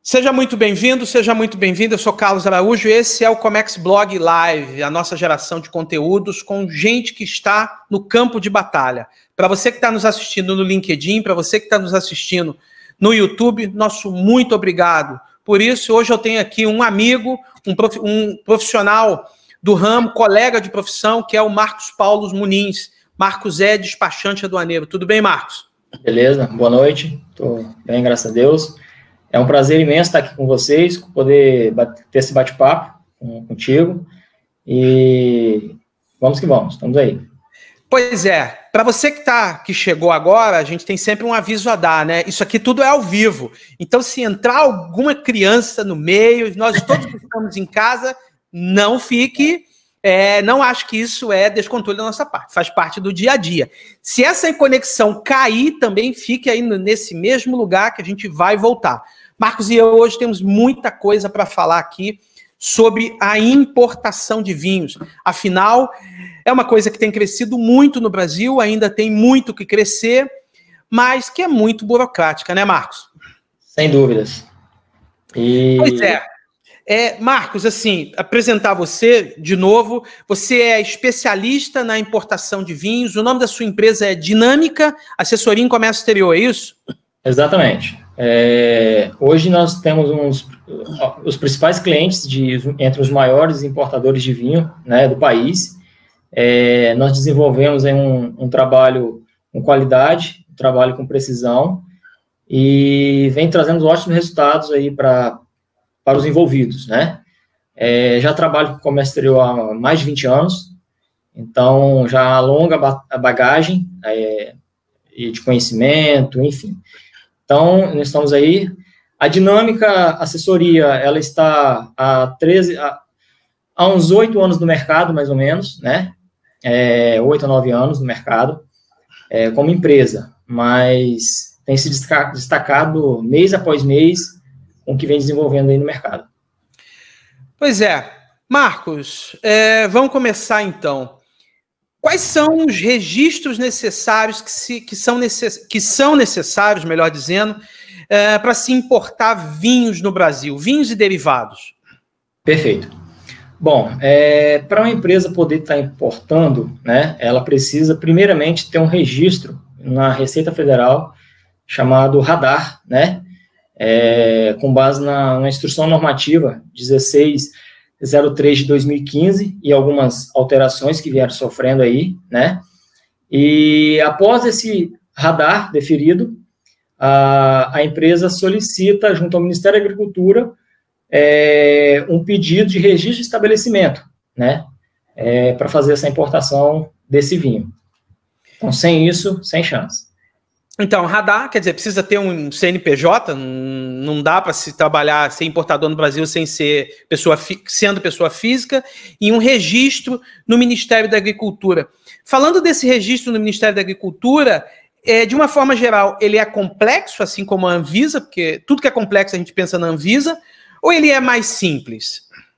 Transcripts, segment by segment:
Seja muito bem-vindo, seja muito bem-vinda. Eu sou Carlos Araújo e esse é o Comex Blog Live, a nossa geração de conteúdos com gente que está no campo de batalha. Para você que está nos assistindo no LinkedIn, para você que está nos assistindo no YouTube, nosso muito obrigado. Por isso, hoje eu tenho aqui um amigo, um profissional do ramo, colega de profissão, que é o Marcos Paulo Muniz. Marcos é despachante aduaneiro. Tudo bem, Marcos? Beleza, boa noite. Estou bem, graças a Deus. É um prazer imenso estar aqui com vocês, poder ter esse bate-papo contigo. E vamos que vamos, estamos aí. Pois é, para você que chegou agora, a gente tem sempre um aviso a dar, né? Isso aqui tudo é ao vivo. Então, se entrar alguma criança no meio, nós todos que estamos em casa, não fique... não acho que isso é descontrole da nossa parte, faz parte do dia a dia. Se essa conexão cair, também fique aí nesse mesmo lugar que a gente vai voltar. Marcos e eu hoje temos muita coisa para falar aqui sobre a importação de vinhos. Afinal, é uma coisa que tem crescido muito no Brasil, ainda tem muito que crescer, mas que é muito burocrática, né, Marcos? Sem dúvidas. Pois é. Marcos, assim, apresentar você de novo. Você é especialista na importação de vinhos. O nome da sua empresa é Dinâmica Assessoria em Comércio Exterior, é isso? Exatamente. Hoje nós temos os principais clientes entre os maiores importadores de vinho, né, do país. Nós desenvolvemos um trabalho com qualidade, um trabalho com precisão e vem trazendo ótimos resultados aí para os envolvidos, né? Já trabalho com comércio exterior há mais de 20 anos, então já alonga a bagagem e de conhecimento, enfim. Então, nós estamos aí. A Dinâmica Assessoria, ela está há uns 8 anos no mercado, mais ou menos, né? 8 a 9 anos no mercado, como empresa, mas tem se destacado mês após mês com o que vem desenvolvendo aí no mercado. Pois é. Marcos, vamos começar então. Quais são os registros necessários que são necessários, melhor dizendo, para se importar vinhos no Brasil, vinhos e derivados? Perfeito. Bom, para uma empresa poder estar importando, né, ela precisa primeiramente ter um registro na Receita Federal chamado Radar, né? Com base na Instrução Normativa 1603 de 2015 e algumas alterações que vieram sofrendo aí, né? E após esse radar deferido, a empresa solicita, junto ao Ministério da Agricultura, um pedido de registro de estabelecimento, né? Para fazer essa importação desse vinho. Então, sem isso, sem chance. Então, radar, quer dizer, precisa ter um CNPJ, não dá para se trabalhar, ser importador no Brasil sem ser sendo pessoa física, e um registro no Ministério da Agricultura. Falando desse registro no Ministério da Agricultura, de uma forma geral, ele é complexo, assim como a Anvisa, porque tudo que é complexo a gente pensa na Anvisa, ou ele é mais simples?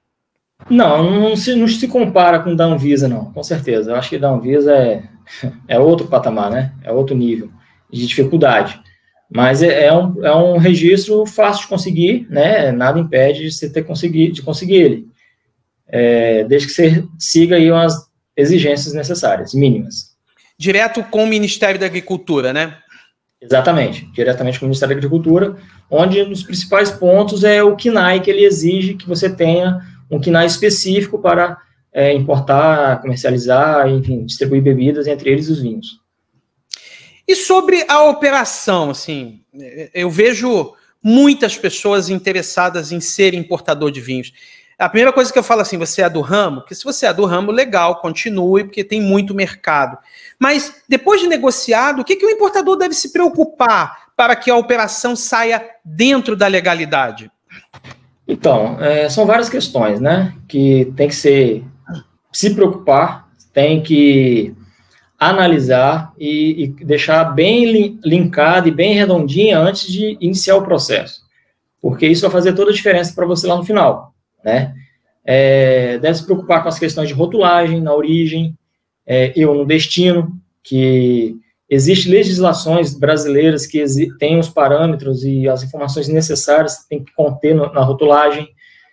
Não se compara com o da Anvisa, não, com certeza. Eu acho que o da Anvisa é outro patamar, né? É outro nível de dificuldade, mas é um registro fácil de conseguir, né? Nada impede de você de conseguir ele, desde que você siga aí umas exigências necessárias, mínimas. Direto com o Ministério da Agricultura, né? Exatamente, diretamente com o Ministério da Agricultura, onde um dos principais pontos é o KNAI, que ele exige que você tenha um KNAI específico para importar, comercializar, enfim, distribuir bebidas, entre eles os vinhos. E sobre a operação, assim, eu vejo muitas pessoas interessadas em ser importador de vinhos. A primeira coisa que eu falo assim, você é do ramo? Porque se você é do ramo, legal, continue, porque tem muito mercado. Mas depois de negociado, o que o importador deve se preocupar para que a operação saia dentro da legalidade? Então, são várias questões, né, que tem que se preocupar, tem que analisar e deixar bem linkado e bem redondinha antes de iniciar o processo, porque isso vai fazer toda a diferença para você lá no final, né? Deve se preocupar com as questões de rotulagem na origem, no destino, que Existem legislações brasileiras que têm os parâmetros e as informações necessárias que tem que conter na rotulagem.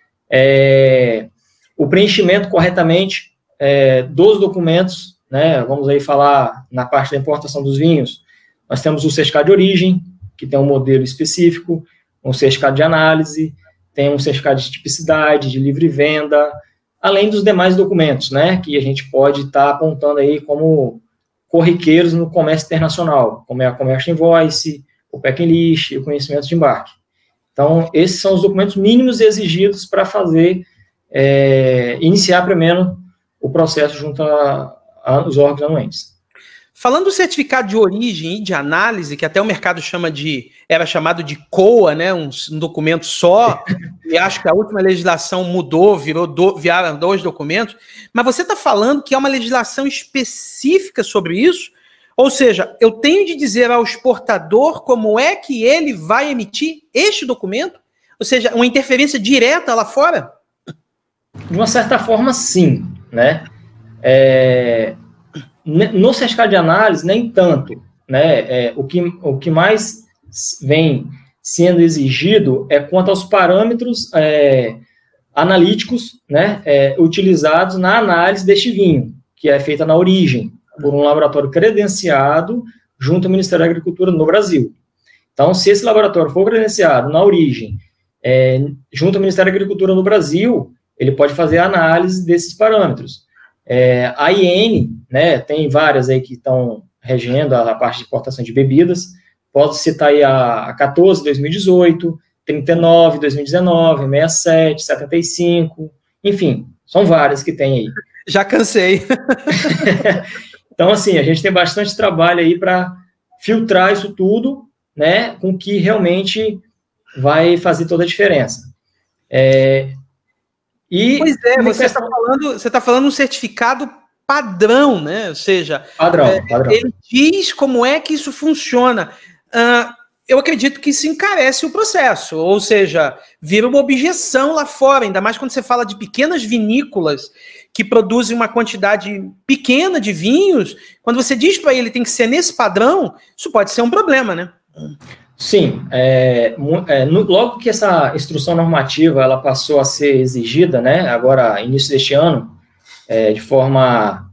O preenchimento corretamente dos documentos, né? Vamos aí falar na parte da importação dos vinhos. Nós temos o certificado de origem, que tem um modelo específico, um certificado de análise, tem um certificado de tipicidade, de livre venda, além dos demais documentos, né, que a gente pode estar apontando aí como corriqueiros no comércio internacional, como é a Commercial Invoice, o Packing List e o conhecimento de embarque. Então, esses são os documentos mínimos exigidos para fazer, iniciar primeiro o processo junto aos órgãos anuentes. Falando do certificado de origem e de análise, que até o mercado era chamado de COA, né, um documento só, e acho que a última legislação mudou, viraram 2 documentos, mas você está falando que é uma legislação específica sobre isso? Ou seja, eu tenho de dizer ao exportador como é que ele vai emitir este documento? Ou seja, uma interferência direta lá fora? De uma certa forma, sim, né? No certificado de análise, nem tanto, né? O que mais vem sendo exigido é quanto aos parâmetros analíticos, né, utilizados na análise deste vinho, que é feita na origem, por um laboratório credenciado junto ao Ministério da Agricultura no Brasil. Então, se esse laboratório for credenciado na origem, junto ao Ministério da Agricultura no Brasil, ele pode fazer a análise desses parâmetros. A IN, né, tem várias aí que estão regendo a parte de importação de bebidas, posso citar aí a 14, 2018, 39, 2019, 67, 75, enfim, são várias que tem aí. Já cansei. Então, assim, a gente tem bastante trabalho aí para filtrar isso tudo, né, com que realmente vai fazer toda a diferença. Pois é, você está falando um certificado padrão, né? Ou seja, padrão. Ele diz como é que isso funciona. Eu acredito que isso encarece o processo, ou seja, vira uma objeção lá fora, ainda mais quando você fala de pequenas vinícolas que produzem uma quantidade pequena de vinhos. Quando você diz para ele tem que ser nesse padrão, isso pode ser um problema, né? Sim, logo que essa instrução normativa ela passou a ser exigida, né, agora, início deste ano, de forma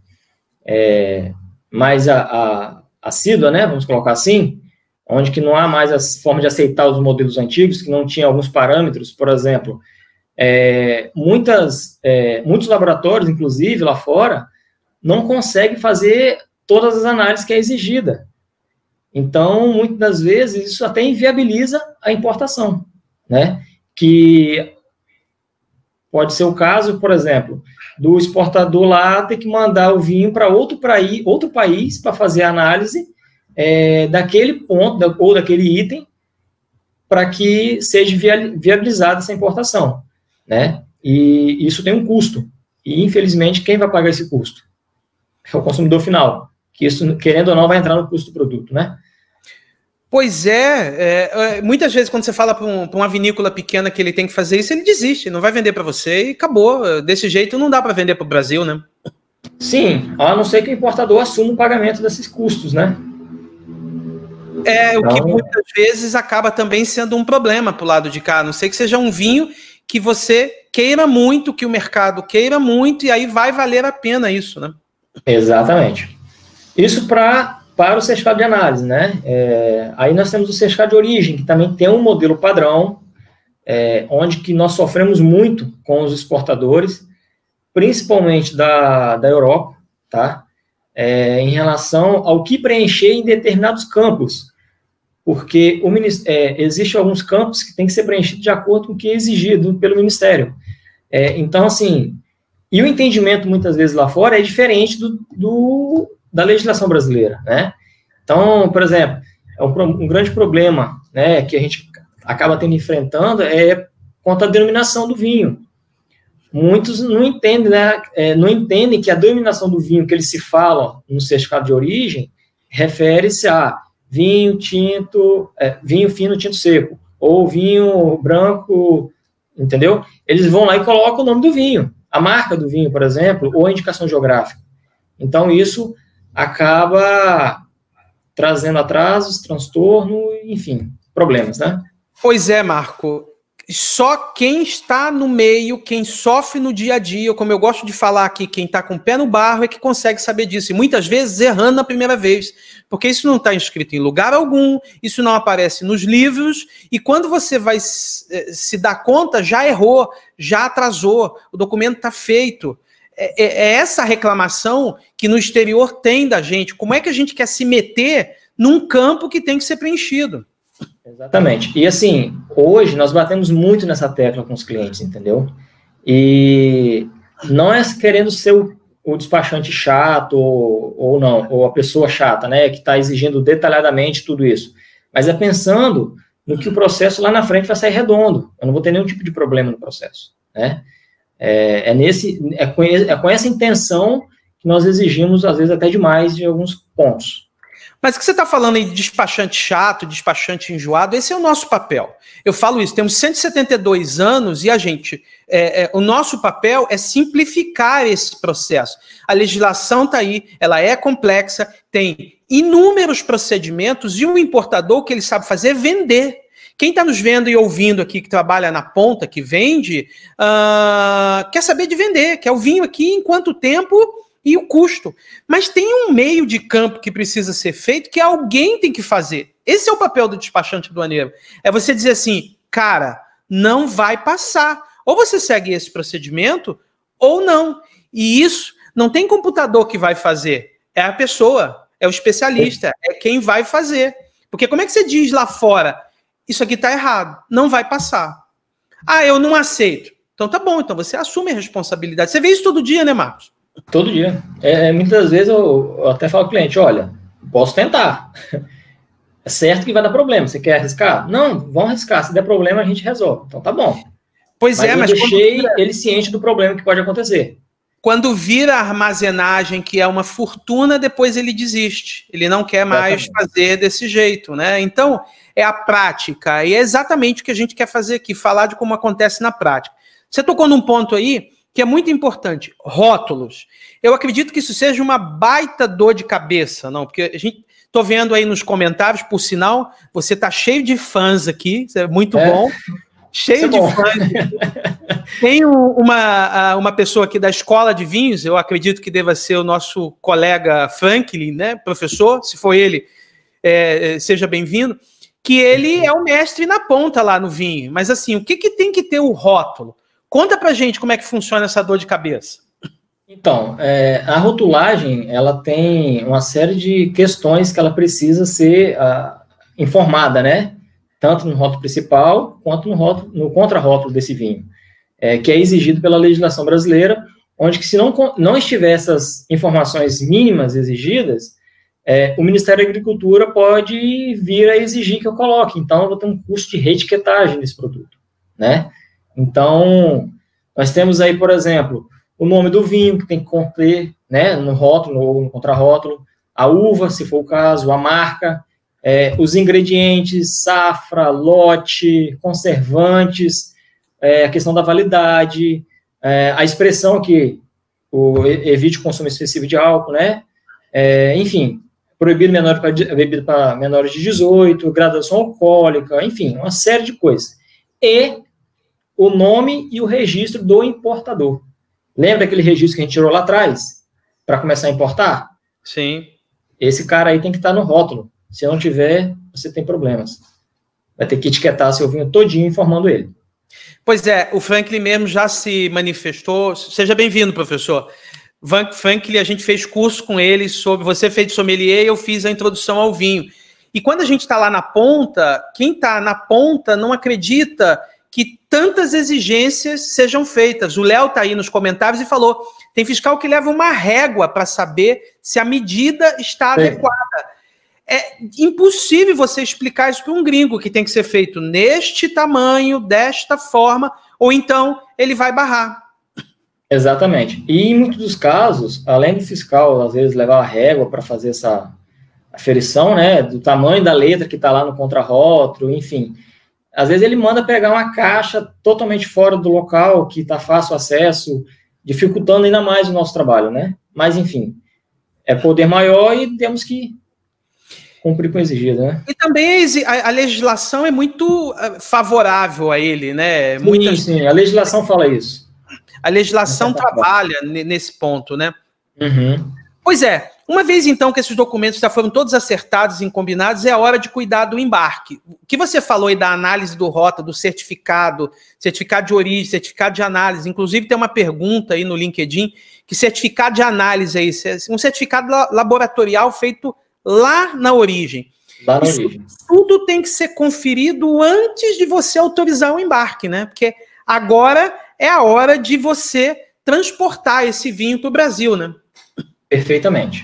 mais assídua, né, vamos colocar assim, onde que não há mais a forma de aceitar os modelos antigos, que não tinha alguns parâmetros, por exemplo, muitos laboratórios, inclusive, lá fora, não conseguem fazer todas as análises que é exigida. Então, muitas das vezes, isso até inviabiliza a importação, né? Que pode ser o caso, por exemplo, do exportador lá ter que mandar o vinho para outro país para fazer a análise daquele ponto ou daquele item para que seja viabilizada essa importação, né? E isso tem um custo. E, infelizmente, quem vai pagar esse custo? É o consumidor final. Que isso, querendo ou não, vai entrar no custo do produto, né? Pois muitas vezes quando você fala para uma vinícola pequena que ele tem que fazer isso, ele desiste, não vai vender para você e acabou. Desse jeito não dá para vender para o Brasil, né? Sim, a não ser que o importador assuma o pagamento desses custos, né? O que muitas vezes acaba também sendo um problema para o lado de cá, a não ser que seja um vinho que você queira muito, que o mercado queira muito, e aí vai valer a pena isso, né? Exatamente. Isso para o certificado de análise, né? Aí nós temos o certificado de origem, que também tem um modelo padrão, onde que nós sofremos muito com os exportadores, principalmente da Europa, tá? Em relação ao que preencher em determinados campos, porque existe alguns campos que tem que ser preenchido de acordo com o que é exigido pelo Ministério. Então, assim, e o entendimento, muitas vezes, lá fora é diferente da legislação brasileira, né? Então, por exemplo, um grande problema, né, que a gente acaba enfrentando quanto à denominação do vinho. Muitos não entendem, né, não entendem que a denominação do vinho que eles se falam no certificado de origem refere-se a vinho tinto, vinho fino tinto seco, ou vinho branco, entendeu? Eles vão lá e colocam o nome do vinho, a marca do vinho, por exemplo, ou a indicação geográfica. Então, isso acaba trazendo atrasos, transtorno, enfim, problemas, né? Pois é, Marco. Só quem está no meio, quem sofre no dia a dia, como eu gosto de falar aqui, quem está com o pé no barro é que consegue saber disso. E muitas vezes errando na primeira vez, porque isso não está escrito em lugar algum, isso não aparece nos livros, e quando você vai se dar conta, já errou, já atrasou, o documento está feito. É essa reclamação que no exterior tem da gente. Como é que a gente quer se meter num campo que tem que ser preenchido? Exatamente. E assim, hoje nós batemos muito nessa tecla com os clientes, entendeu? E não é querendo ser o despachante chato ou não, ou a pessoa chata, né, que está exigindo detalhadamente tudo isso, mas é pensando no que o processo lá na frente vai sair redondo. Eu não vou ter nenhum tipo de problema no processo, né? É com essa intenção que nós exigimos, às vezes, até demais de alguns pontos. Mas o que você está falando aí de despachante chato, despachante enjoado, esse é o nosso papel. Eu falo isso, temos 172 anos e a gente, o nosso papel é simplificar esse processo. A legislação está aí, ela é complexa, tem inúmeros procedimentos e o importador, o que ele sabe fazer é vender. Quem está nos vendo e ouvindo aqui, que trabalha na ponta, que vende, quer saber de vender, quer o vinho aqui em quanto tempo e o custo. Mas tem um meio de campo que precisa ser feito que alguém tem que fazer. Esse é o papel do despachante aduaneiro. É você dizer assim, cara, não vai passar. Ou você segue esse procedimento, ou não. E isso não tem computador que vai fazer. É a pessoa, é o especialista, é quem vai fazer. Porque como é que você diz lá fora, isso aqui está errado, não vai passar. Ah, eu não aceito. Então tá bom, então você assume a responsabilidade. Você vê isso todo dia, né, Marcos? Todo dia. Muitas vezes eu até falo ao cliente, olha, posso tentar. É certo que vai dar problema. Você quer arriscar? Não, vamos arriscar. Se der problema, a gente resolve. Então tá bom. Pois mas eu deixei ele ciente do problema que pode acontecer. Quando vira armazenagem, que é uma fortuna, depois ele desiste. Ele não quer mais fazer desse jeito, né? Então, é a prática. E é exatamente o que a gente quer fazer aqui, falar de como acontece na prática. Você tocou num ponto aí que é muito importante, rótulos. Eu acredito que isso seja uma baita dor de cabeça, não? Porque a gente, tô vendo aí nos comentários, por sinal, você tá cheio de fãs aqui, isso é muito bom. Cheio de fãs. Tem uma pessoa aqui da Escola de Vinhos, eu acredito que deva ser o nosso colega Franklin, né, professor, se for ele, seja bem-vindo, que ele é o mestre na ponta lá no vinho. Mas assim, o que tem que ter o rótulo? Conta pra gente como é que funciona essa dor de cabeça. Então, a rotulagem, ela tem uma série de questões que ela precisa ser informada, né? Tanto no rótulo principal, quanto no contrarótulo desse vinho, que é exigido pela legislação brasileira, onde que se não estiver essas informações mínimas exigidas, o Ministério da Agricultura pode vir a exigir que eu coloque. Então, eu vou ter um custo de reetiquetagem desse produto, né? Então, nós temos aí, por exemplo, o nome do vinho, que tem que conter, né, no rótulo ou no contrarótulo, a uva, se for o caso, a marca, os ingredientes, safra, lote, conservantes, a questão da validade, a expressão que evite o consumo excessivo de álcool, né? Enfim, proibido bebida para menores de 18, graduação alcoólica, enfim, uma série de coisas. E o nome e o registro do importador. Lembra aquele registro que a gente tirou lá atrás para começar a importar? Sim. Esse cara aí tem que estar no rótulo. Se não tiver, você tem problemas. Vai ter que etiquetar seu vinho todinho informando ele. Pois é, o Franklin mesmo já se manifestou. Seja bem-vindo, professor. Franklin, a gente fez curso com ele sobre... Você fez de sommelier e eu fiz a introdução ao vinho. E quando a gente está lá na ponta, quem está na ponta não acredita que tantas exigências sejam feitas. O Léo está aí nos comentários e falou, tem fiscal que leva uma régua para saber se a medida está adequada. É impossível você explicar isso para um gringo, que tem que ser feito neste tamanho, desta forma, ou então ele vai barrar. Exatamente. E em muitos dos casos, além do fiscal, às vezes, levar a régua para fazer essa aferição, né, do tamanho da letra que está lá no contrarótulo, enfim... Às vezes ele manda pegar uma caixa totalmente fora do local, que está fácil acesso, dificultando ainda mais o nosso trabalho, né? Mas, enfim, é poder maior e temos que cumprir com o exigido, né? E também a legislação é muito favorável a ele, né? Sim, a legislação fala isso. A legislação trabalha nesse ponto, né? Uhum. Pois é, uma vez então que esses documentos já foram todos acertados e combinados, é a hora de cuidar do embarque. O que você falou aí da análise do rota, do certificado, certificado de origem, certificado de análise, inclusive tem uma pergunta aí no LinkedIn, que certificado de análise é isso? É um certificado laboratorial feito lá na origem. Lá na origem. Tudo tem que ser conferido antes de você autorizar o embarque, né? Porque agora é a hora de você transportar esse vinho para o Brasil, né? Perfeitamente.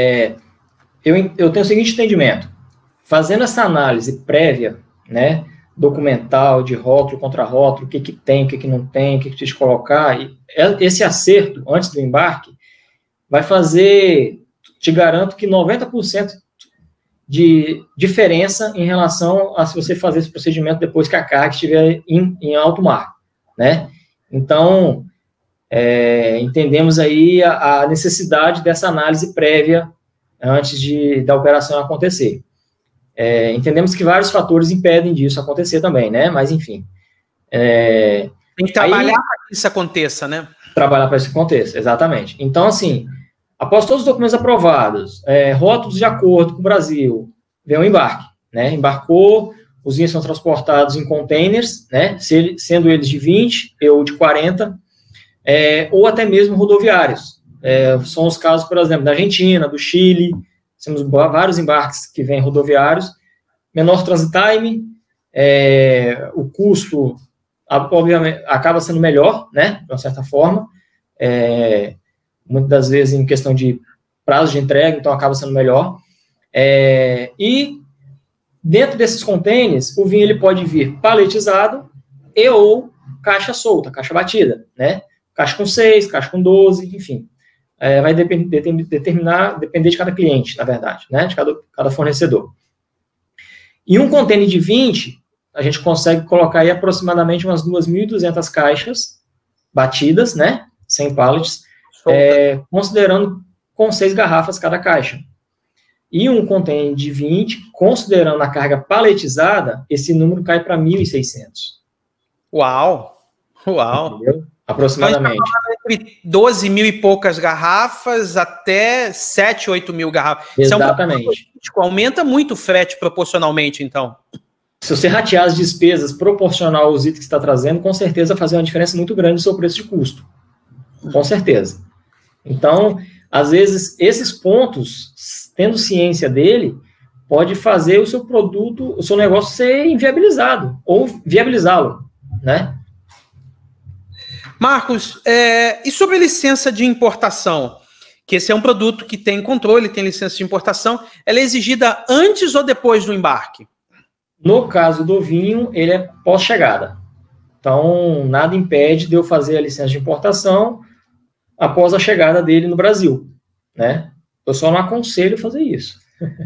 Eu tenho o seguinte entendimento. Fazendo essa análise prévia, né, documental, de rótulo contra rótulo, o que tem, o que não tem, o que precisa colocar, esse acerto antes do embarque vai fazer, te garanto que 90% de diferença em relação a se você fazer esse procedimento depois que a carga estiver em alto mar, né? Então, entendemos aí a necessidade dessa análise prévia antes da operação acontecer. Entendemos que vários fatores impedem disso acontecer também, né? Mas, enfim. Tem que trabalhar para que isso aconteça, né? Trabalhar para que isso aconteça, exatamente. Então, assim, após todos os documentos aprovados, rótulos de acordo com o Brasil, vem o embarque, né? Embarcou, os vinhos são transportados em containers, né? Sendo eles de 20 ou de 40, ou até mesmo rodoviários. São os casos, por exemplo, da Argentina, do Chile, temos vários embarques que vêm rodoviários, menor transit time, o custo, obviamente, acaba sendo melhor, né, de uma certa forma, muitas das vezes em questão de prazo de entrega, então acaba sendo melhor, e dentro desses containers, o vinho ele pode vir paletizado e ou caixa solta, caixa batida, né, caixa com 6, caixa com 12, enfim. Vai depender de cada cliente, na verdade, né, de cada fornecedor. Em um container de 20, a gente consegue colocar aí aproximadamente umas 2.200 caixas batidas, né, sem pallets, considerando com 6 garrafas cada caixa. E um container de 20, considerando a carga paletizada, esse número cai para 1.600. Uau! Uau! Entendeu? Aproximadamente. Entre 12 mil e poucas garrafas até 7, 8 mil garrafas. Exatamente. Aumenta muito o frete proporcionalmente, então. Se você ratear as despesas proporcional aos itens que está trazendo, com certeza vai fazer uma diferença muito grande no seu preço de custo. Com certeza. Então, às vezes, esses pontos, tendo ciência dele, pode fazer o seu produto, o seu negócio ser inviabilizado, ou viabilizá-lo, né? Marcos, e sobre a licença de importação? Que esse é um produto que tem controle, tem licença de importação. Ela é exigida antes ou depois do embarque? No caso do vinho, ele é pós-chegada. Então, nada impede de eu fazer a licença de importação após a chegada dele no Brasil, né? Eu só não aconselho fazer isso.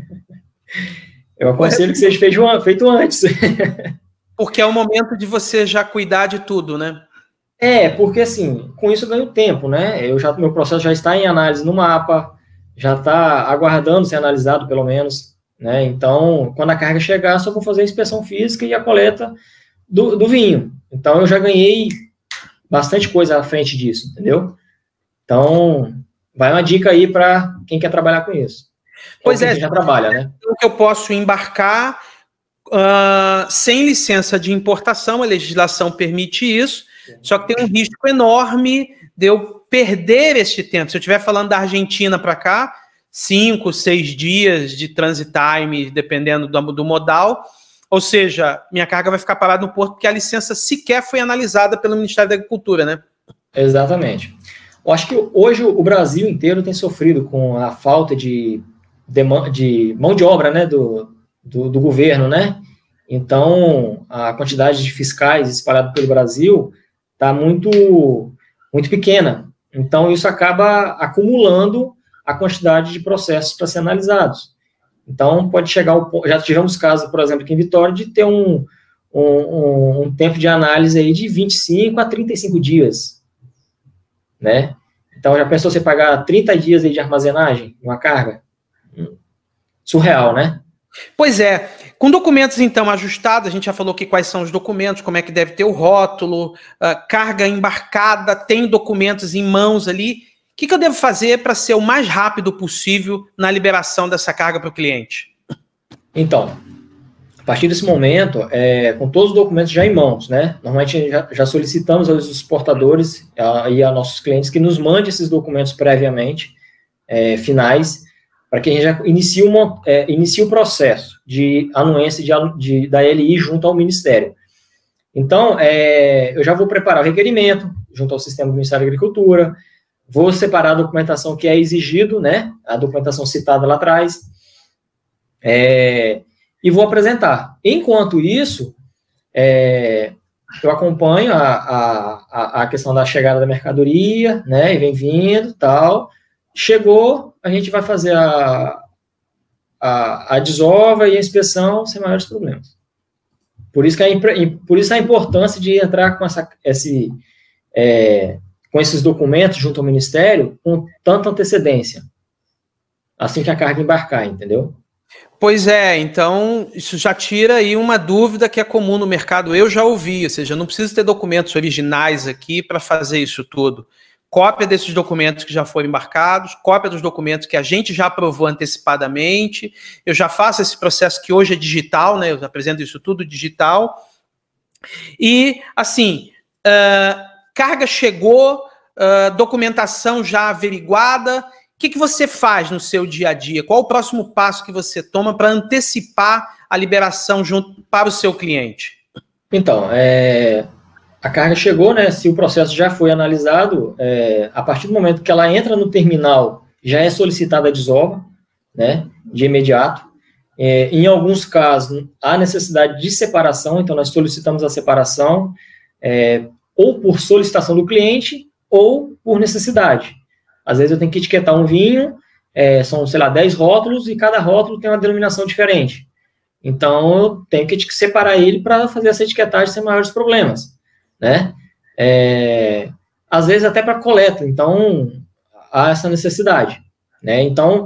Eu aconselho que seja feito antes. Porque é o momento de você já cuidar de tudo, né? Porque assim, com isso eu ganho tempo, né? Meu processo já está em análise no mapa, já está aguardando ser analisado, pelo menos, né? Então, quando a carga chegar, só vou fazer a inspeção física e a coleta do vinho. Então, eu já ganhei bastante coisa à frente disso, entendeu? Então, vai uma dica aí para quem quer trabalhar com isso. Pois já trabalha, né? Eu posso embarcar sem licença de importação, a legislação permite isso, só que tem um risco enorme de eu perder este tempo. Se eu estiver falando da Argentina para cá, 5, 6 dias de transit time, dependendo do modal, ou seja, minha carga vai ficar parada no porto porque a licença sequer foi analisada pelo Ministério da Agricultura, né? Exatamente. Eu acho que hoje o Brasil inteiro tem sofrido com a falta de mão de obra, né, do governo, né? Então, a quantidade de fiscais espalhada pelo Brasil está muito, muito pequena. Então, isso acaba acumulando a quantidade de processos para ser analisados. Então, pode chegar ao ponto... Já tivemos casos, por exemplo, aqui em Vitória, de ter um tempo de análise aí de 25 a 35 dias, né? Então, já pensou você pagar 30 dias aí de armazenagem, uma carga? Surreal, né? Pois é, com documentos então ajustados, a gente já falou aqui quais são os documentos, como é que deve ter o rótulo, carga embarcada, tem documentos em mãos ali. O que eu devo fazer para ser o mais rápido possível na liberação dessa carga para o cliente? Então, a partir desse momento, com todos os documentos já em mãos, né? Normalmente já solicitamos aos exportadores e a nossos clientes que nos mandem esses documentos previamente, finais, para que a gente já inicie o processo de anuência da LI junto ao Ministério. Então, eu já vou preparar o requerimento junto ao sistema do Ministério da Agricultura, vou separar a documentação que é exigido, né? A documentação citada lá atrás, e vou apresentar. Enquanto isso, eu acompanho a questão da chegada da mercadoria, né, e vem vindo, tal. Chegou, a gente vai fazer a desova e a inspeção sem maiores problemas. Por isso a importância de entrar com com esses documentos junto ao Ministério com tanta antecedência, assim que a carga embarcar, entendeu? Pois é, então isso já tira aí uma dúvida que é comum no mercado. Eu já ouvi, ou seja, não preciso ter documentos originais aqui para fazer isso tudo. Cópia desses documentos que já foram embarcados, cópia dos documentos que a gente já aprovou antecipadamente. Eu já faço esse processo que hoje é digital, né? Eu apresento isso tudo digital. E, assim, carga chegou, documentação já averiguada. O que você faz no seu dia a dia? Qual o próximo passo que você toma para antecipar a liberação para o seu cliente? Então, a carga chegou, né? Se o processo já foi analisado, a partir do momento que ela entra no terminal, já é solicitada a desova, né? De imediato. Em alguns casos, há necessidade de separação, então nós solicitamos a separação, ou por solicitação do cliente, ou por necessidade. Às vezes eu tenho que etiquetar um vinho, são, sei lá, 10 rótulos, e cada rótulo tem uma denominação diferente. Então, eu tenho que separar ele para fazer essa etiquetagem sem maiores problemas, né? Às vezes até para coleta, então, há essa necessidade, né? Então,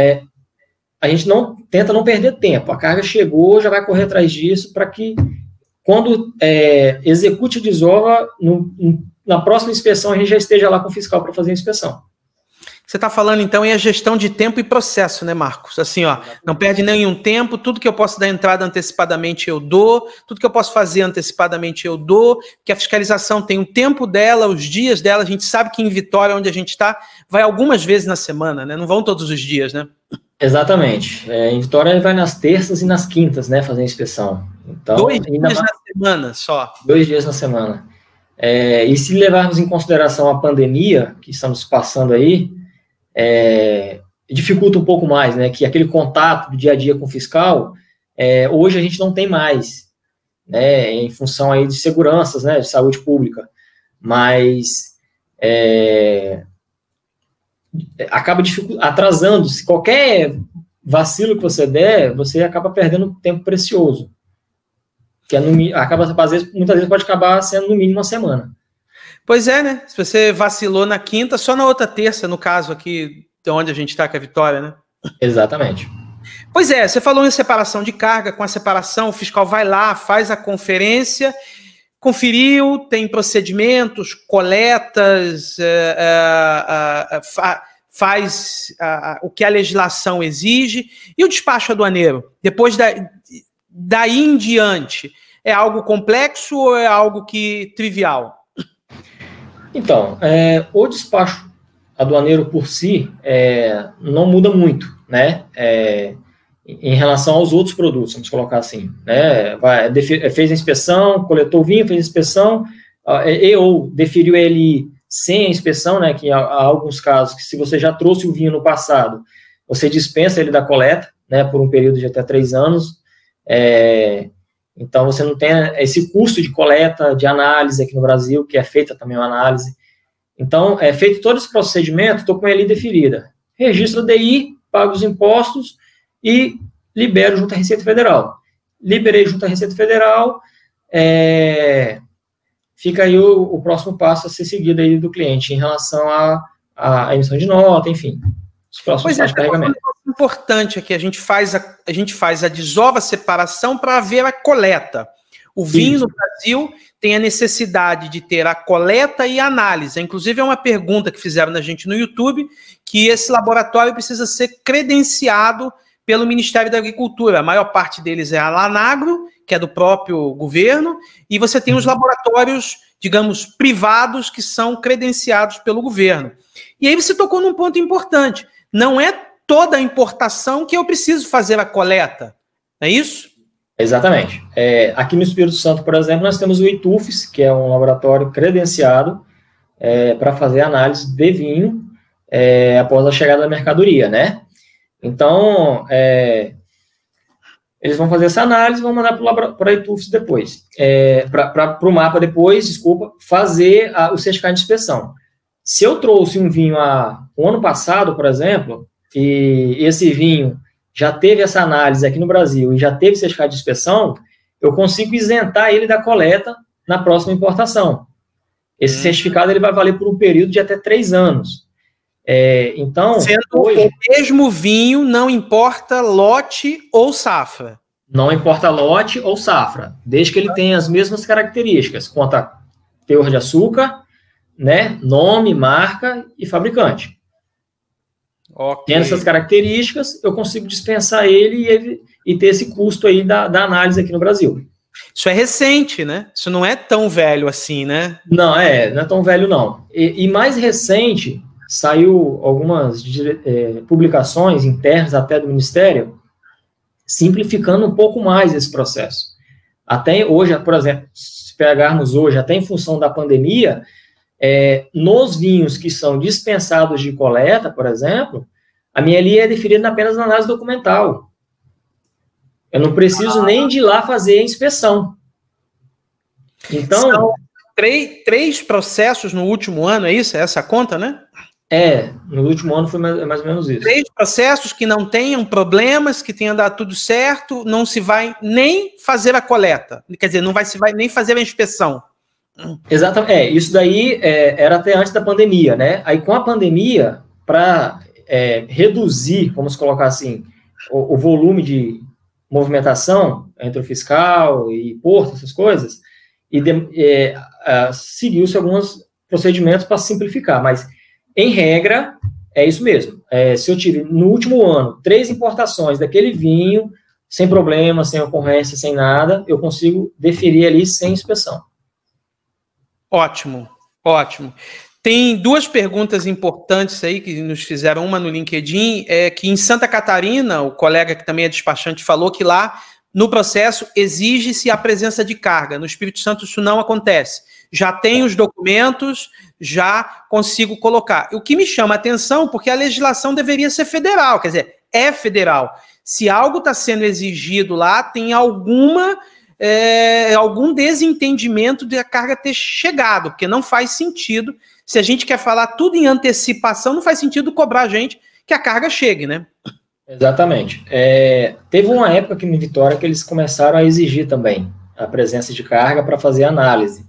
a gente tenta não perder tempo. A carga chegou, já vai correr atrás disso, para que, quando execute a desova, na próxima inspeção, a gente já esteja lá com o fiscal para fazer a inspeção. Você está falando, então, em a gestão de tempo e processo, né, Marcos? Assim, ó, não perde nenhum tempo, tudo que eu posso dar entrada antecipadamente eu dou, tudo que eu posso fazer antecipadamente eu dou, que a fiscalização tem o tempo dela, os dias dela, a gente sabe que em Vitória, onde a gente está, vai algumas vezes na semana, né? Não vão todos os dias, né? Exatamente. Em Vitória ele vai nas terças e nas quintas, né, fazer a inspeção. Então, 2 dias na semana só. 2 dias na semana. E se levarmos em consideração a pandemia que estamos passando aí, dificulta um pouco mais, né, que aquele contato do dia a dia com o fiscal, hoje a gente não tem mais, né, em função aí de seguranças, né, de saúde pública, mas acaba atrasando. Se qualquer vacilo que você der, você acaba perdendo tempo precioso, que muitas vezes pode acabar sendo no mínimo uma semana. Pois é, né? Se você vacilou na quinta, só na outra terça, no caso aqui de onde a gente está, que é a Vitória, né? Exatamente. Pois é, você falou em separação de carga. Com a separação, o fiscal vai lá, faz a conferência, conferiu, tem procedimentos, coletas, faz o que a legislação exige, e o despacho aduaneiro, depois daí em diante, é algo complexo ou é algo trivial? Então, o despacho aduaneiro por si não muda muito, né? Em relação aos outros produtos, vamos colocar assim, né? Fez a inspeção, coletou o vinho, fez a inspeção, ou deferiu ele sem a inspeção, né? Que há alguns casos que, se você já trouxe o vinho no passado, você dispensa ele da coleta, né? Por um período de até 3 anos. Então, você não tem esse custo de coleta, de análise aqui no Brasil, que é feita também uma análise. Então, feito todo esse procedimento, estou com a LI deferida. Registro a DI, pago os impostos e libero junto à Receita Federal. Liberei junto à Receita Federal, fica aí o próximo passo a ser seguido aí do cliente em relação à emissão de nota, enfim, os próximos passos de carregamento. importante aqui, a gente faz a desova, a separação para haver a coleta. O vinho no Brasil tem a necessidade de ter a coleta e a análise. Inclusive, é uma pergunta que fizeram na gente no YouTube, que esse laboratório precisa ser credenciado pelo Ministério da Agricultura. A maior parte deles é a Lanagro, que é do próprio governo, e você tem os laboratórios, digamos, privados, que são credenciados pelo governo. E aí você tocou num ponto importante. Não é toda a importação que eu preciso fazer a coleta, não é isso? Exatamente. Aqui no Espírito Santo, por exemplo, nós temos o ITUFES, que é um laboratório credenciado para fazer análise de vinho após a chegada da mercadoria, né? Então, eles vão fazer essa análise e vão mandar para a ITUFES depois, para o MAPA depois, desculpa, fazer o certificado de inspeção. Se eu trouxe um vinho o ano passado, por exemplo, e esse vinho já teve essa análise aqui no Brasil e já teve certificado de inspeção, eu consigo isentar ele da coleta na próxima importação. Esse certificado ele vai valer por um período de até 3 anos. Então, sendo hoje, o mesmo vinho, não importa lote ou safra. Não importa lote ou safra, desde que ele tenha as mesmas características, quanto a teor de açúcar, né, nome, marca e fabricante. Okay. Tendo essas características, eu consigo dispensar ele e ter esse custo aí da análise aqui no Brasil. Isso é recente, né? Isso não é tão velho assim, né? Não, não é tão velho, não. E mais recente, saiu algumas publicações internas até do Ministério, simplificando um pouco mais esse processo. Até hoje, por exemplo, se pegarmos hoje, até em função da pandemia, nos vinhos que são dispensados de coleta, por exemplo, a minha linha é definida apenas na análise documental. Eu não preciso nem de ir lá fazer a inspeção. Então, são três processos no último ano, é isso? É essa a conta, né? No último ano foi mais ou menos isso. 3 processos que não tenham problemas, que tenham dado tudo certo, não se vai nem fazer a coleta. Quer dizer, não se vai nem fazer a inspeção. Exatamente. Isso daí era até antes da pandemia, né? Aí com a pandemia, para reduzir, vamos colocar assim, o volume de movimentação entre o fiscal e porto, essas coisas, seguiu-se alguns procedimentos para simplificar, mas em regra, é isso mesmo. Se eu tive, no último ano, 3 importações daquele vinho, sem problema, sem ocorrência, sem nada, eu consigo deferir ali sem inspeção. Ótimo, ótimo. Tem 2 perguntas importantes aí que nos fizeram, uma no LinkedIn, que em Santa Catarina, o colega que também é despachante falou que lá, no processo, exige-se a presença de carga. No Espírito Santo isso não acontece. Já tenho os documentos, já consigo colocar. O que me chama a atenção, porque a legislação deveria ser federal, quer dizer, é federal. Se algo está sendo exigido lá, tem algum desentendimento de a carga ter chegado, porque não faz sentido. Se a gente quer falar tudo em antecipação, não faz sentido cobrar a gente que a carga chegue, né? Exatamente. Teve uma época aqui em Vitória que eles começaram a exigir também a presença de carga para fazer análise.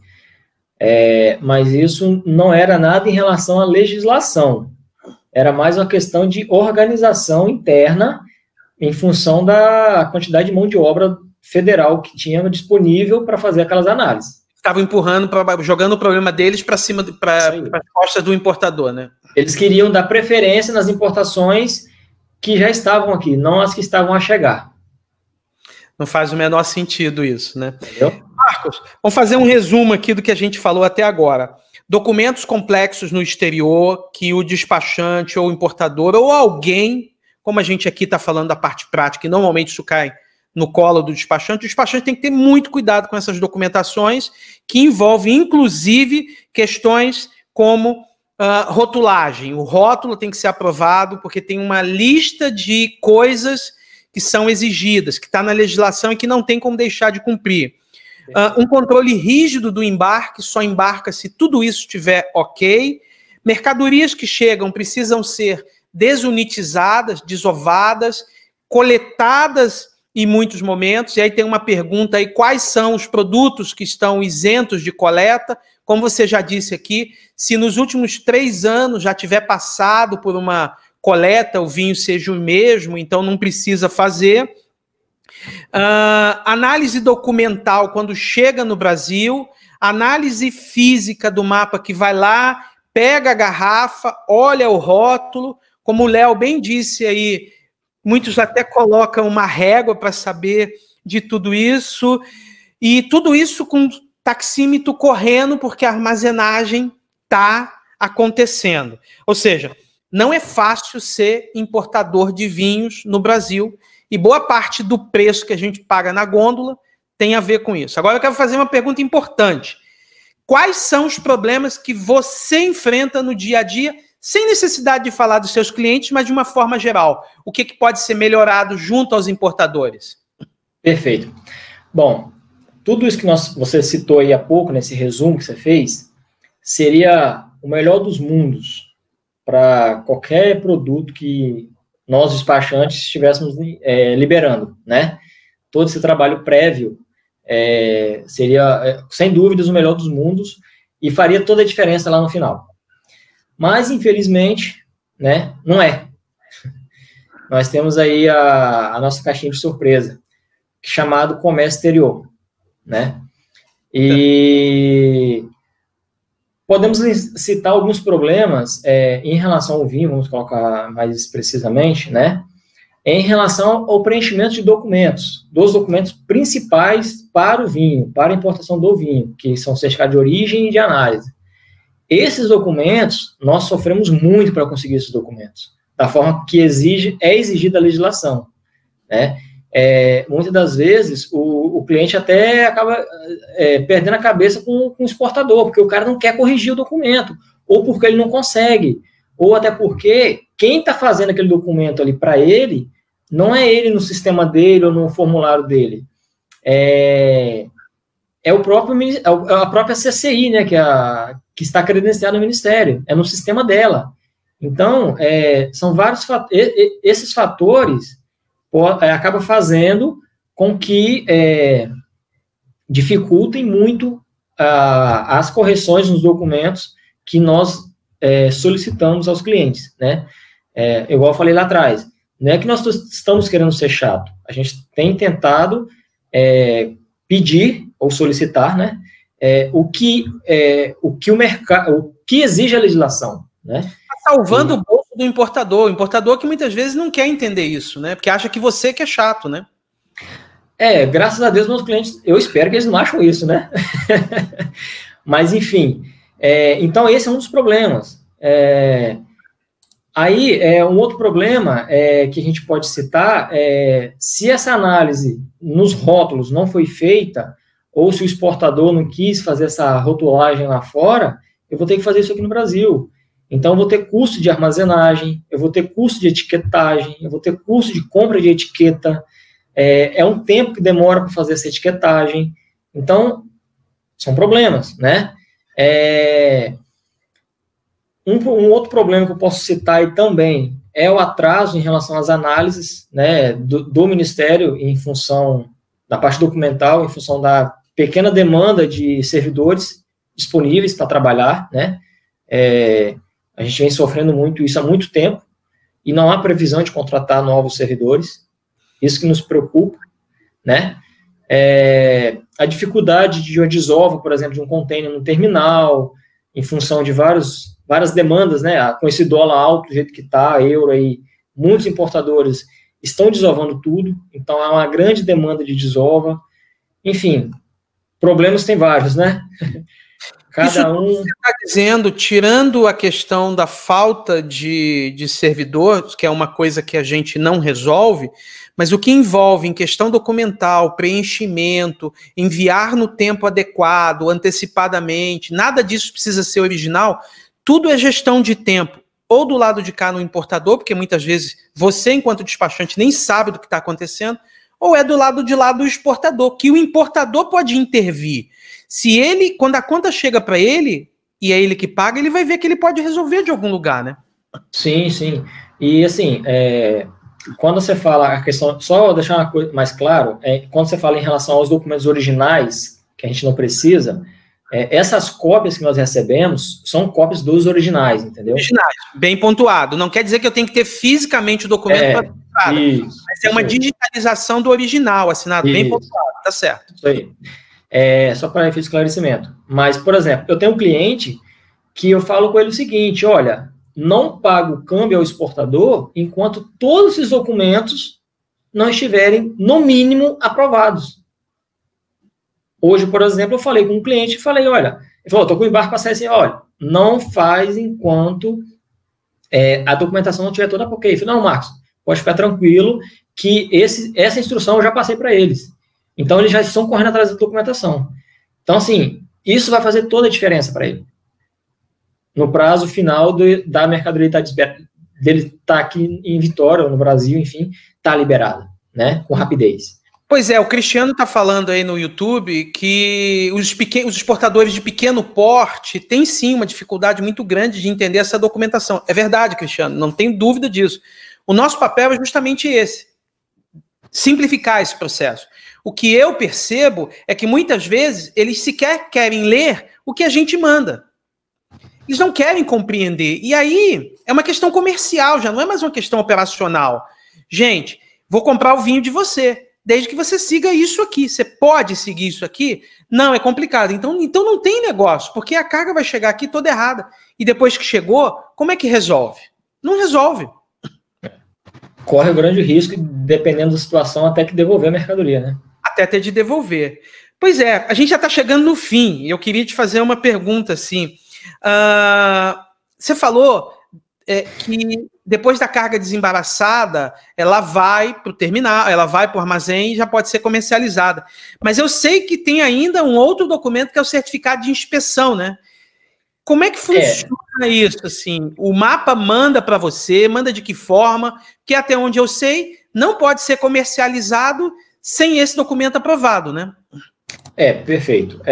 Mas isso não era nada em relação à legislação. Era mais uma questão de organização interna em função da quantidade de mão de obra federal que tinha disponível para fazer aquelas análises. Estavam empurrando, jogando o problema deles para cima, para as costas do importador, né? Eles queriam dar preferência nas importações que já estavam aqui, não as que estavam a chegar. Não faz o menor sentido isso, né? Entendeu? Marcos, vamos fazer um resumo aqui do que a gente falou até agora. Documentos complexos no exterior que o despachante ou o importador ou alguém, como a gente aqui está falando da parte prática, e normalmente isso cai no colo do despachante, o despachante tem que ter muito cuidado com essas documentações que envolvem, inclusive, questões como rotulagem. O rótulo tem que ser aprovado porque tem uma lista de coisas que são exigidas, que está na legislação e que não tem como deixar de cumprir. Um controle rígido do embarque, só embarca se tudo isso estiver ok. Mercadorias que chegam precisam ser desunitizadas, desovadas, coletadas em muitos momentos. E aí tem uma pergunta aí, quais são os produtos que estão isentos de coleta? Como você já disse aqui, se nos últimos 3 anos já tiver passado por uma coleta, o vinho seja o mesmo, então não precisa fazer. Análise documental quando chega no Brasil, análise física do mapa que vai lá, pega a garrafa, olha o rótulo, como o Léo bem disse aí, muitos até colocam uma régua para saber de tudo isso, e tudo isso com taxímetro correndo, porque a armazenagem está acontecendo. Ou seja, não é fácil ser importador de vinhos no Brasil, e boa parte do preço que a gente paga na gôndola tem a ver com isso. Agora eu quero fazer uma pergunta importante. Quais são os problemas que você enfrenta no dia a dia, sem necessidade de falar dos seus clientes, mas de uma forma geral? O que pode ser melhorado junto aos importadores? Perfeito. Bom, tudo isso que você citou aí há pouco, nesse resumo que você fez, seria o melhor dos mundos para qualquer produto que nós, despachantes, estivéssemos liberando, né? Todo esse trabalho prévio seria, sem dúvidas, o melhor dos mundos e faria toda a diferença lá no final. Mas, infelizmente, né, não é. Nós temos aí a nossa caixinha de surpresa, chamado comércio exterior, né? E podemos citar alguns problemas em relação ao vinho, vamos colocar mais precisamente, né? Em relação ao preenchimento de documentos, dos documentos principais para o vinho, para a importação do vinho, que são certificado de origem e de análise. Esses documentos, nós sofremos muito para conseguir esses documentos, da forma que é exigida a legislação, né? Muitas das vezes, o cliente até acaba perdendo a cabeça com o exportador, porque o cara não quer corrigir o documento, ou porque ele não consegue, ou até porque quem está fazendo aquele documento ali para ele, não é ele no sistema dele ou no formulário dele. É a própria CCI, né, que está credenciada no Ministério, é no sistema dela. Então, são vários esses fatores acaba fazendo com que dificultem muito as correções nos documentos que nós solicitamos aos clientes, né? Igual eu falei lá atrás, não é que nós estamos querendo ser chato, a gente tem tentado pedir ou solicitar, né, o que o mercado, o que exige a legislação, né? Tá salvando o bolso do importador. O importador que muitas vezes não quer entender isso, né? Porque acha que você que é chato, né? Graças a Deus, meus clientes, eu espero que eles não acham isso, né? Mas, enfim, então esse é um dos problemas. Um outro problema que a gente pode citar se essa análise nos rótulos não foi feita, ou se o exportador não quis fazer essa rotulagem lá fora, eu vou ter que fazer isso aqui no Brasil. Então, eu vou ter custo de armazenagem, eu vou ter custo de etiquetagem, eu vou ter custo de compra de etiqueta, é um tempo que demora para fazer essa etiquetagem. Então, são problemas, né? Um outro problema que eu posso citar aí também é o atraso em relação às análises, né, do Ministério em função da parte documental, em função da pequena demanda de servidores disponíveis para trabalhar, né? A gente vem sofrendo muito isso há muito tempo e não há previsão de contratar novos servidores. Isso que nos preocupa, né? A dificuldade de uma desova, por exemplo, de um container no terminal, em função de várias demandas, né? Com esse dólar alto, do jeito que está, euro aí, muitos importadores estão desovando tudo, então há uma grande demanda de desova. Enfim, problemas tem vários, né? Cada um... Você está dizendo, tirando a questão da falta de servidor, que é uma coisa que a gente não resolve, mas o que envolve em questão documental, preenchimento, enviar no tempo adequado, antecipadamente, nada disso precisa ser original, tudo é gestão de tempo, ou do lado de cá no importador, porque muitas vezes você, enquanto despachante, nem sabe do que está acontecendo, ou é do lado de lá do exportador, que o importador pode intervir. Se ele, quando a conta chega para ele, e é ele que paga, ele vai ver que ele pode resolver de algum lugar, né? Sim, sim. E assim, quando você fala a questão, só deixar uma coisa mais claro, quando você fala em relação aos documentos originais, que a gente não precisa, essas cópias que nós recebemos são cópias dos originais, entendeu? Originais, bem pontuado. Não quer dizer que eu tenho que ter fisicamente o documento para mas é uma digitalização do original, assinado, bem pontuado, tá certo. Isso aí. Só para efeito de esclarecimento. Mas, por exemplo, eu tenho um cliente que eu falo com ele o seguinte, olha, não pago o câmbio ao exportador enquanto todos esses documentos não estiverem, no mínimo, aprovados. Hoje, por exemplo, eu falei com um cliente e falei, olha, ele falou, estou com o embarque para sair assim, olha, não faz enquanto a documentação não estiver toda ok. Eu falei, não, Marcos, pode ficar tranquilo que essa instrução eu já passei para eles. Então, eles já estão correndo atrás da documentação. Então, assim, isso vai fazer toda a diferença para ele. No prazo final da mercadoria dele estar aqui em Vitória, ou no Brasil, enfim, está liberada, né, com rapidez. Pois é, o Cristiano está falando aí no YouTube que os exportadores de pequeno porte têm sim uma dificuldade muito grande de entender essa documentação. É verdade, Cristiano, não tem dúvida disso. O nosso papel é justamente esse, simplificar esse processo. O que eu percebo é que muitas vezes eles sequer querem ler o que a gente manda. Eles não querem compreender. E aí é uma questão comercial, já não é mais uma questão operacional. Gente, vou comprar o vinho de você, desde que você siga isso aqui. Você pode seguir isso aqui? Não, é complicado. Então não tem negócio, porque a carga vai chegar aqui toda errada. E depois que chegou, como é que resolve? Não resolve. Corre o grande risco, dependendo da situação, até que devolver a mercadoria, né? Até ter de devolver. Pois é, a gente já está chegando no fim. E eu queria te fazer uma pergunta, assim. Você falou que depois da carga desembaraçada, ela vai para o terminal, ela vai para o armazém e já pode ser comercializada. Mas eu sei que tem ainda um outro documento que é o certificado de inspeção, né? Como é que funciona isso? Assim, o mapa manda para você, manda de que forma? Que até onde eu sei, não pode ser comercializado sem esse documento aprovado, né? Perfeito.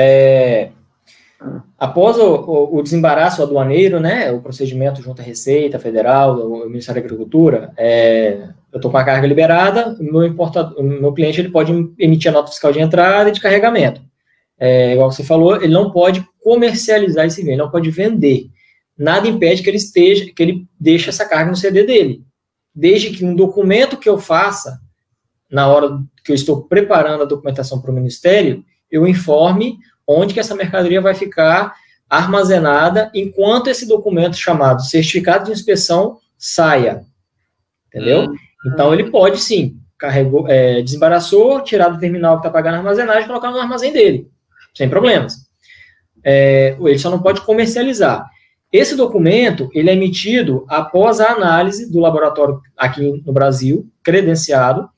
Após o desembaraço aduaneiro, né, o procedimento junto à Receita Federal, o Ministério da Agricultura, eu estou com a carga liberada, o meu cliente ele pode emitir a nota fiscal de entrada e de carregamento. Igual você falou, ele não pode comercializar esse vinho, ele não pode vender. Nada impede que ele deixe essa carga no CD dele. Desde que um documento que eu faça, na hora que eu estou preparando a documentação para o Ministério, eu informe onde que essa mercadoria vai ficar armazenada enquanto esse documento chamado certificado de inspeção saia. Entendeu? Então, ele pode, sim, desembaraçou, tirar do terminal que está pagando a armazenagem e colocar no armazém dele, sem problemas. Ele só não pode comercializar. Esse documento, ele é emitido após a análise do laboratório aqui no Brasil, credenciado,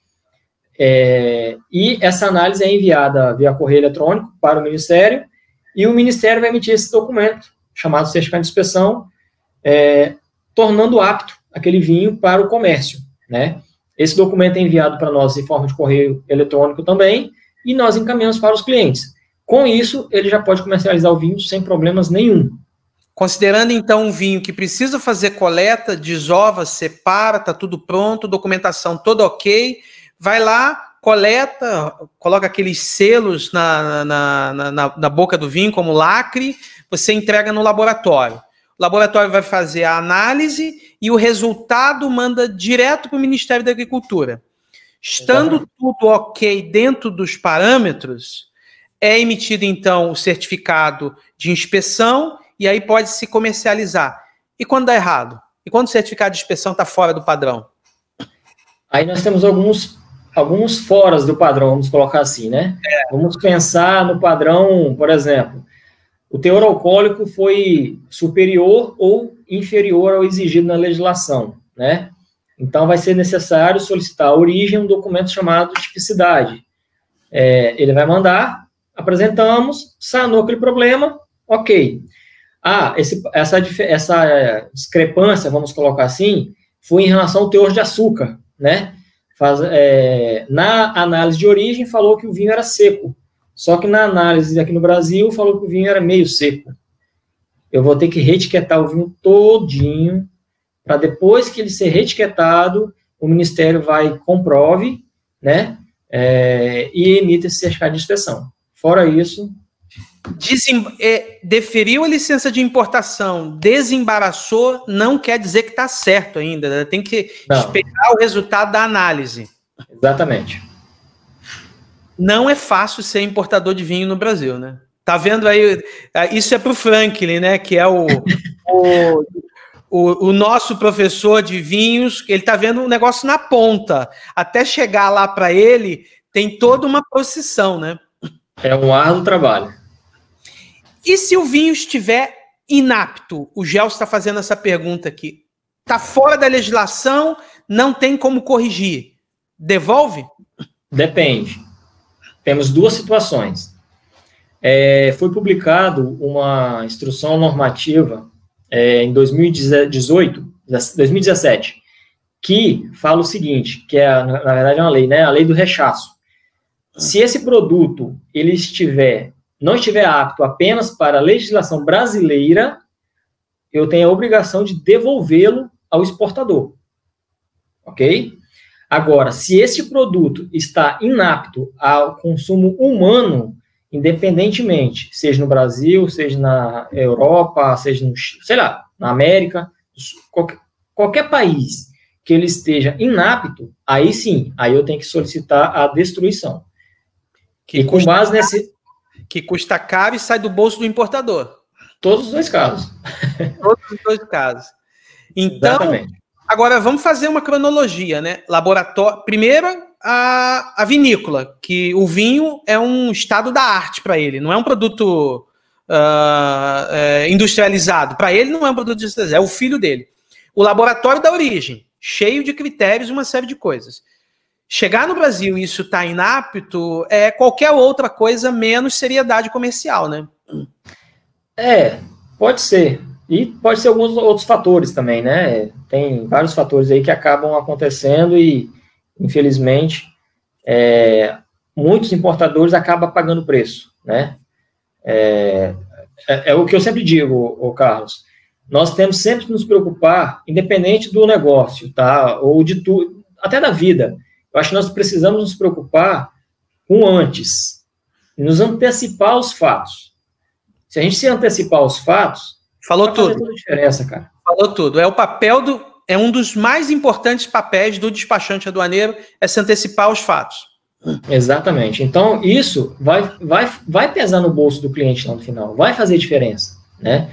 e essa análise é enviada via correio eletrônico para o Ministério, e o Ministério vai emitir esse documento, chamado certificado de inspeção, tornando apto aquele vinho para o comércio, né? Esse documento é enviado para nós em forma de correio eletrônico também, e nós encaminhamos para os clientes. Com isso, ele já pode comercializar o vinho sem problemas nenhum. Considerando, então, um vinho que precisa fazer coleta, desova, separa, está tudo pronto, documentação toda ok, vai lá, coleta, coloca aqueles selos na boca do vinho como lacre, você entrega no laboratório. O laboratório vai fazer a análise e o resultado manda direto para o Ministério da Agricultura. Estando tudo ok dentro dos parâmetros, é emitido, então, o certificado de inspeção e aí pode se comercializar. E quando dá errado? E quando o certificado de inspeção está fora do padrão? Aí nós temos alguns foras do padrão, vamos colocar assim, né? Vamos pensar no padrão, por exemplo, o teor alcoólico foi superior ou inferior ao exigido na legislação, né? Então, vai ser necessário solicitar a origem um documento chamado tipicidade. Ele vai mandar, apresentamos, sanou aquele problema, ok. Essa discrepância, vamos colocar assim, foi em relação ao teor de açúcar, né? Na análise de origem, falou que o vinho era seco. Só que na análise aqui no Brasil, falou que o vinho era meio seco. Eu vou ter que reetiquetar o vinho todinho, para depois que ele ser reetiquetado, o Ministério vai comprove, né? E emite esse certificado de inspeção. Fora isso, Deferiu a licença de importação, desembaraçou, não quer dizer que está certo ainda, né? Tem que esperar o resultado da análise. Exatamente. Não é fácil ser importador de vinho no Brasil, né? Tá vendo aí? Isso é para o Franklin, né? Que é o nosso professor de vinhos. Ele tá vendo o negócio na ponta. Até chegar lá para ele, tem toda uma procissão, né? É um árduo trabalho. E se o vinho estiver inapto? O Gelson está fazendo essa pergunta aqui. Está fora da legislação, não tem como corrigir. Devolve? Depende. Temos duas situações. Foi publicado uma instrução normativa em 2017, que fala o seguinte, que na verdade é uma lei, né? A lei do rechaço. Se esse produto ele não estiver apto apenas para a legislação brasileira, eu tenho a obrigação de devolvê-lo ao exportador. Ok? Agora, se esse produto está inapto ao consumo humano, independentemente, seja no Brasil, seja na Europa, seja no, sei lá, na América, qualquer país que ele esteja inapto, aí sim, aí eu tenho que solicitar a destruição. E com base nesse... Que custa caro e sai do bolso do importador. Todos os dois casos. Todos os dois casos. Então, exatamente. Agora vamos fazer uma cronologia, né? Laboratório. Primeiro, a vinícola, que o vinho é um estado da arte para ele, não é um produto industrializado. Para ele não é um produto industrializado, é o filho dele. O laboratório da origem, cheio de critérios e uma série de coisas. Chegar no Brasil e isso tá inapto é qualquer outra coisa menos seriedade comercial, né? Pode ser. E pode ser alguns outros fatores também, né? Tem vários fatores aí que acabam acontecendo e, infelizmente, muitos importadores acabam pagando preço, né? É o que eu sempre digo, Carlos. Nós temos sempre que nos preocupar, independente do negócio, tá? Ou de tudo, até da vida. Eu acho que nós precisamos nos preocupar com antes, nos antecipar aos fatos. Se a gente se antecipar aos fatos, falou tudo. Faz toda a diferença, cara. Falou tudo. É um dos mais importantes papéis do despachante aduaneiro, é se antecipar aos fatos. Exatamente. Então, isso vai pesar no bolso do cliente lá no final, vai fazer diferença, né?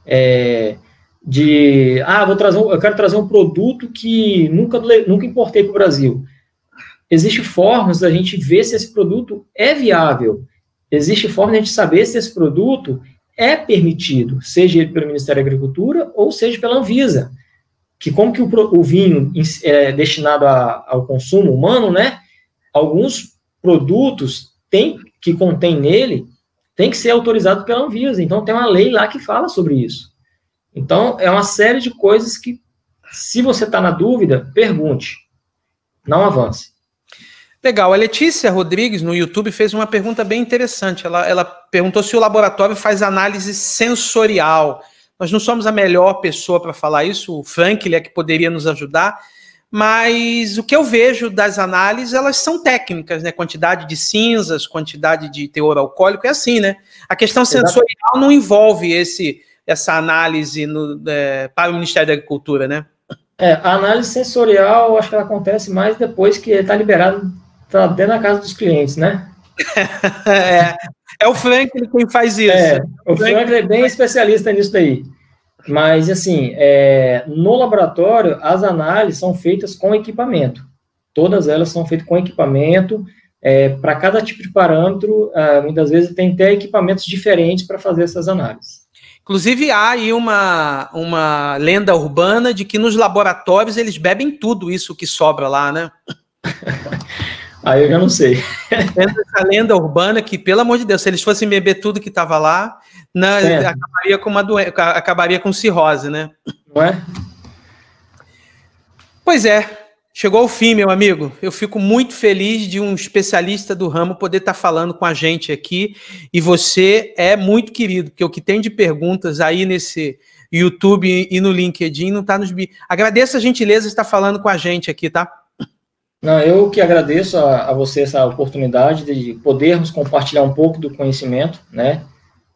Eu quero trazer um produto que nunca importei para o Brasil. Existem formas da gente ver se esse produto é viável. Existe forma de a gente saber se esse produto é permitido, seja ele pelo Ministério da Agricultura ou seja pela Anvisa. Que como que o vinho é destinado ao consumo humano, né? Alguns produtos que contém nele tem que ser autorizado pela Anvisa. Então, tem uma lei lá que fala sobre isso. Então, é uma série de coisas que, se você está na dúvida, pergunte. Não avance. Legal. A Letícia Rodrigues, no YouTube, fez uma pergunta bem interessante. Ela perguntou se o laboratório faz análise sensorial. Nós não somos a melhor pessoa para falar isso, o Franklin é que poderia nos ajudar, mas o que eu vejo das análises, elas são técnicas, né? Quantidade de cinzas, quantidade de teor alcoólico, é assim, né? A questão sensorial não envolve essa análise para o Ministério da Agricultura, né? A análise sensorial, acho que ela acontece mais depois que está liberado, está dentro da casa dos clientes, né? É o Franklin quem faz isso. O Franklin é bem especialista nisso daí. Mas, assim, no laboratório, as análises são feitas com equipamento. Todas elas são feitas com equipamento. Para cada tipo de parâmetro, muitas vezes tem até equipamentos diferentes para fazer essas análises. Inclusive, há aí uma lenda urbana de que nos laboratórios eles bebem tudo isso que sobra lá, né? Aí eu já não sei. Essa lenda urbana que, pelo amor de Deus, se eles fossem beber tudo que estava lá, acabaria com cirrose, né? Não é? Pois é. Chegou ao fim, meu amigo. Eu fico muito feliz de um especialista do ramo poder estar falando com a gente aqui. E você é muito querido, porque o que tem de perguntas aí nesse YouTube e no LinkedIn não está nos... Agradeço a gentileza de estar falando com a gente aqui, tá? Não, eu que agradeço a você essa oportunidade de podermos compartilhar um pouco do conhecimento, né?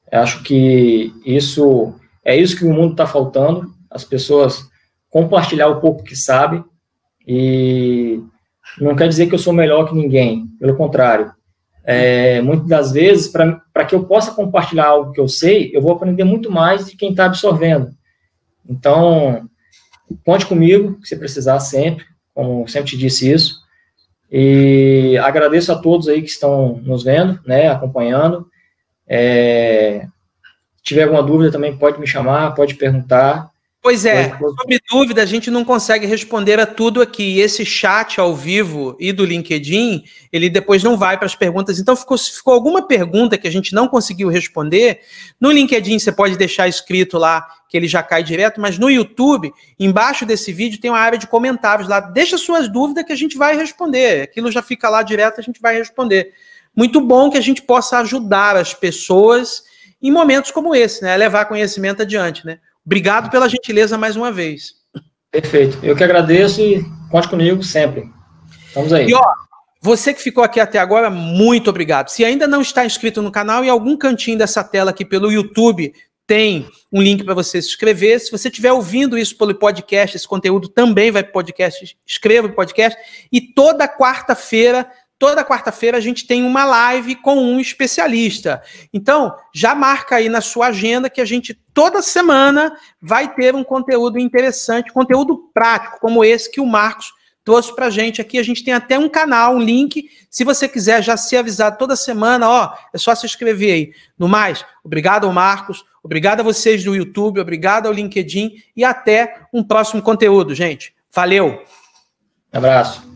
Eu acho que isso que o mundo está faltando, as pessoas compartilhar o pouco que sabem, e não quer dizer que eu sou melhor que ninguém, pelo contrário. Muitas das vezes, para que eu possa compartilhar algo que eu sei, eu vou aprender muito mais de quem está absorvendo. Então, conte comigo, se precisar sempre, como sempre te disse isso, e agradeço a todos aí que estão nos vendo, né, acompanhando. Se tiver alguma dúvida também pode me chamar, pode perguntar. Pois é, sobre dúvida, a gente não consegue responder a tudo aqui. Esse chat ao vivo e do LinkedIn, ele depois não vai para as perguntas. Então, ficou alguma pergunta que a gente não conseguiu responder, no LinkedIn você pode deixar escrito lá, que ele já cai direto, mas no YouTube, embaixo desse vídeo, tem uma área de comentários lá. Deixa suas dúvidas que a gente vai responder. Aquilo já fica lá direto, a gente vai responder. Muito bom que a gente possa ajudar as pessoas em momentos como esse, né? Levar conhecimento adiante, né? Obrigado pela gentileza mais uma vez. Perfeito. Eu que agradeço e conte comigo sempre. Estamos aí. E ó, você que ficou aqui até agora, muito obrigado. Se ainda não está inscrito no canal, em algum cantinho dessa tela aqui pelo YouTube, tem um link para você se inscrever. Se você estiver ouvindo isso pelo podcast, esse conteúdo também vai para o podcast, inscreva no podcast. E toda quarta-feira a gente tem uma live com um especialista. Então, já marca aí na sua agenda que a gente, toda semana, vai ter um conteúdo interessante, conteúdo prático, como esse que o Marcos trouxe pra gente aqui. A gente tem até um canal, um link. Se você quiser já ser avisado toda semana, ó, é só se inscrever aí. No mais, obrigado ao Marcos, obrigado a vocês do YouTube, obrigado ao LinkedIn e até um próximo conteúdo, gente. Valeu! Um abraço.